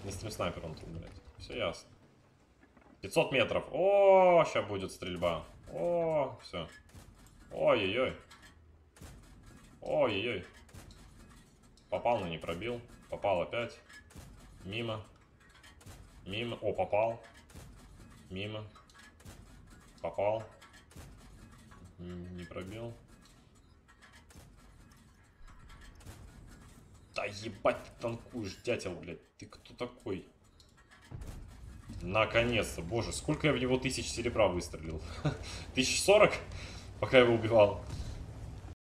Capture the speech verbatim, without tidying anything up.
Не стрим снайпер он тут, блядь. Все ясно. пятьсот метров. О, сейчас будет стрельба. О, все. Ой-ой-ой. Ой-ой-ой. Попал, но не пробил. Попал опять. Мимо. Мимо. О, попал. Мимо. Попал. Не пробил. Да ебать ты танкуешь, дятел, блядь. Ты кто такой? Наконец-то. Боже, сколько я в него тысяч серебра выстрелил? Тысяч сорок? Пока я его убивал.